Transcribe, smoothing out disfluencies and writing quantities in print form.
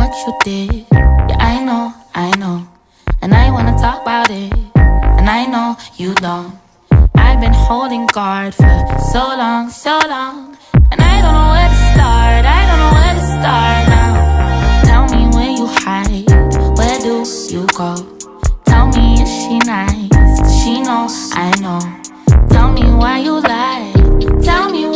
what you did. Yeah, I know, and I wanna talk about it. And I know you don't. I've been holding guard for so long, and I don't know where to start. I don't know where to start now. Tell me where you hide, where do you go? Tell me, is she nice? Does she know I know? Tell me why you lie. Tell me